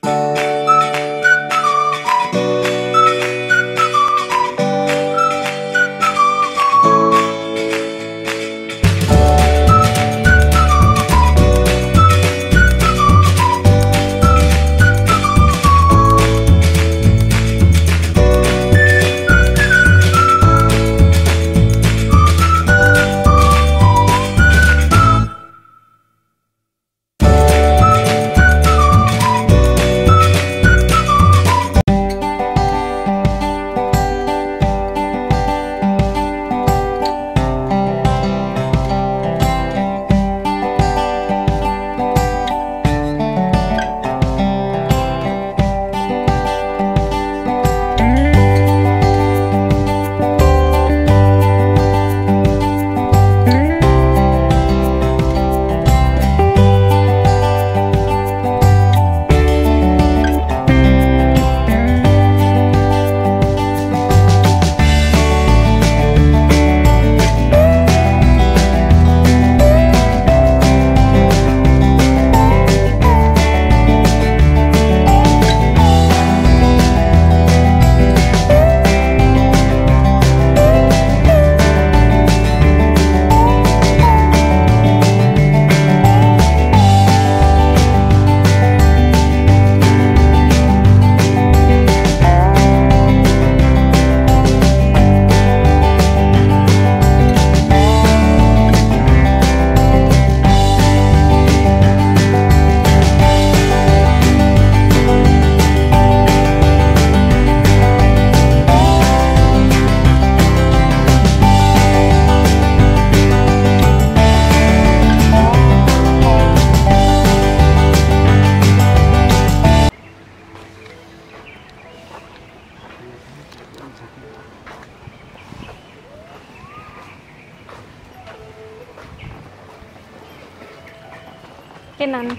Kenan.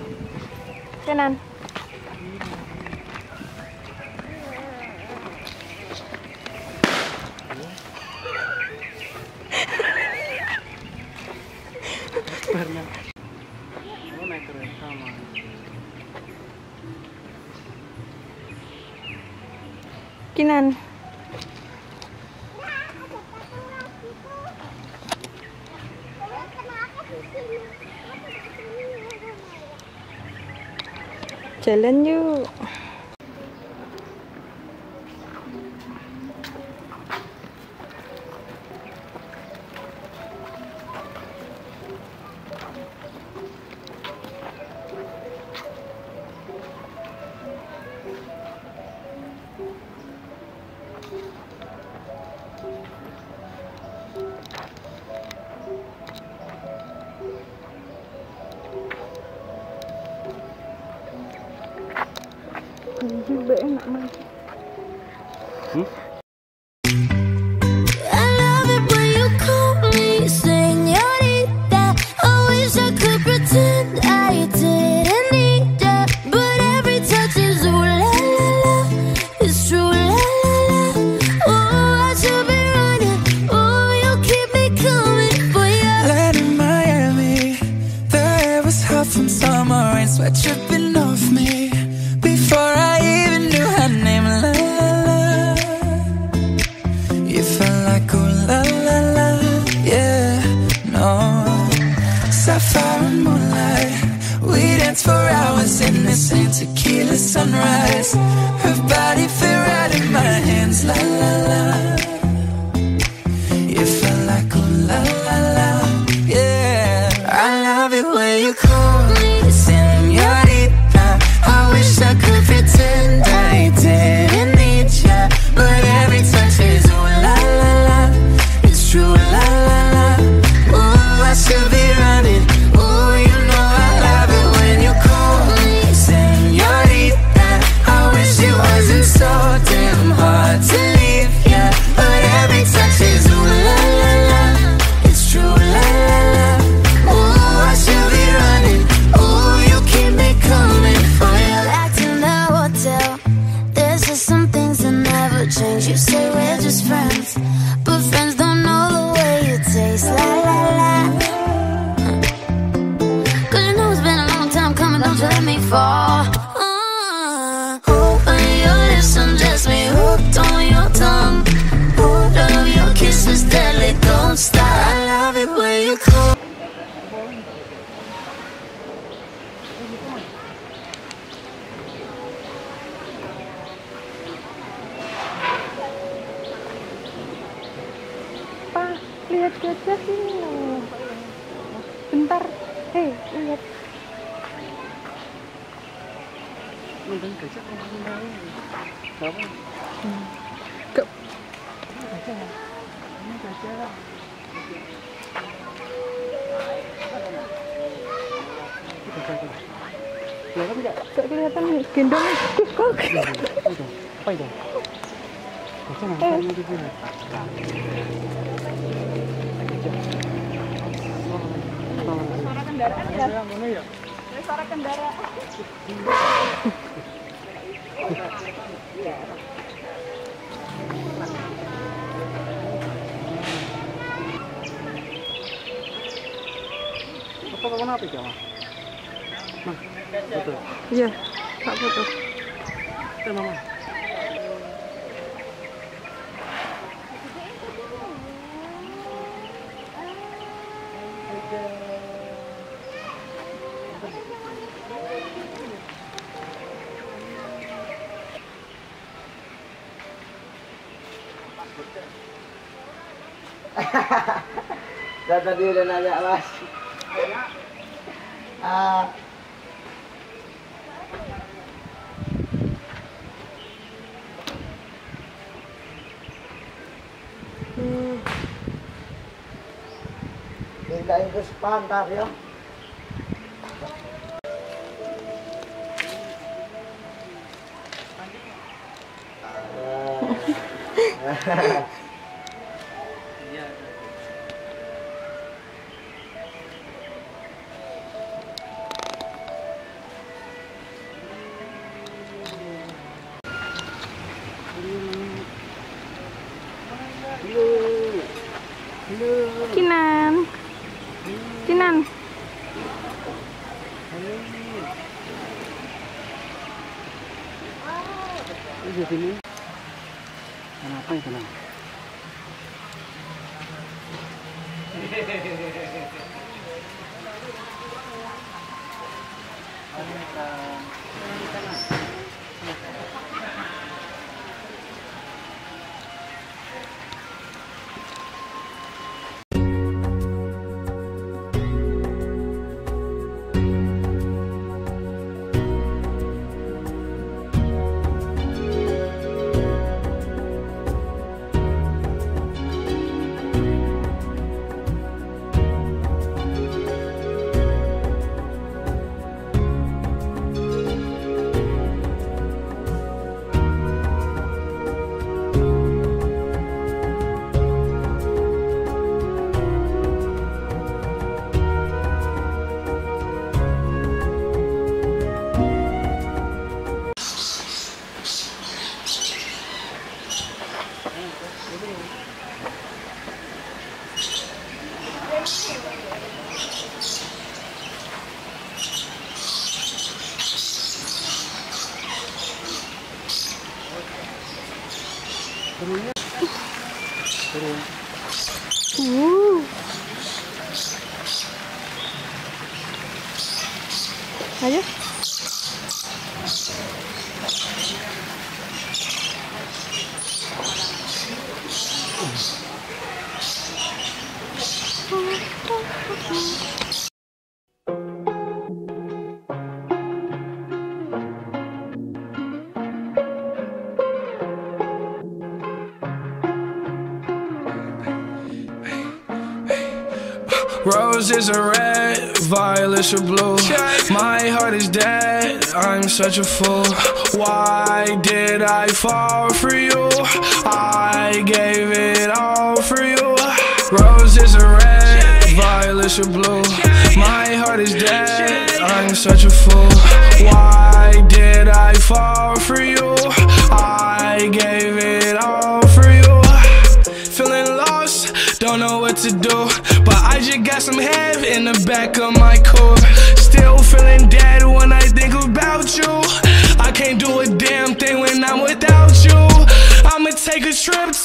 Kenan. Kinan. Jalan yuk. Juga enak banget. Tripping off me before I even knew her name. La la la, you felt like oh la la la, yeah, no. Sapphire and moonlight, we danced for hours in the same tequila sunrise. Her body fit right in my hands. La la la, you felt like oh la la la, yeah. I love it when you call me señorita. I wish I could pretend I didn't need ya, but every touch is ooh la la la. It's true la la la. Ooh, I should be running. Ooh, you know I love it when you call me señorita. I wish it wasn't so damn hard to leave ya, but every touch is ooh la la la. It's true la la la. Ooh, I should be running. Ooh, you keep me coming for you. Back in the hotel, there's just some things that never change. You say we're just friends, but friends don't know the way you taste. La la la. Cause you know it's been a long time coming, don't you let me fall. hooked on your tongue. Hold of your kisses deadly, don't stop. I love it when you call. Pa, lihat gajah sini loh. Bentar, hei, lihat. Nonton gajah kan tahu. Berapa? Ke Gajah. Ini gajah. Itu gajah. Kelihatan enggak? gak kelihatan nih, gendong. Kok Itu. Apa itu? Gajah namanya di sini. suara kendaraan ya? Mana ya? Suara kendaraan. Apa mana apa ya? Nah, betul. Iya, tak foto. Itu mama. Tadi udah nanya mas. Biglain ko sa pantar yun. Kinan. Kinan. Ini sini. Kenapa itu nang? Ayo. Roses are red, violets are blue. My heart is dead, I'm such a fool. Why did I fall for you? I gave it all for you. Roses are red, violets are blue. My heart is dead, I'm such a fool. Why did I fall for you? I gave it all for you. Feeling lost, don't know what to do, but I just got some head in the back of my core. Still feeling dead when I think about you. I can't do a damn thing when I'm without you. I'm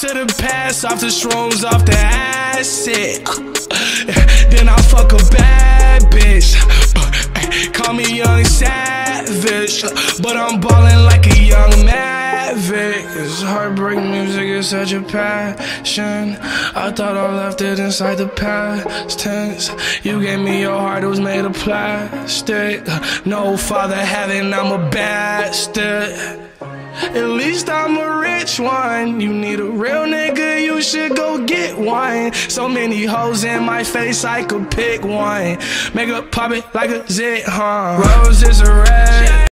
to the past, off the shrooms, off the acid. Then I fuck a bad bitch. Call me young savage, but I'm ballin' like a young maverick. This heartbreak music is such a passion. I thought I left it inside the past tense. You gave me your heart, it was made of plastic. No father having, I'm a bastard. At least I'm a rich one. You need a real nigga, you should go get one. So many hoes in my face, I could pick one. Make her pop it like a zit, huh? Roses are red.